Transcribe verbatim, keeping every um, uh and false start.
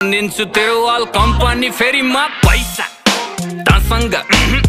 दिन्छु तेरो wall company फेरि म पैसा तसँग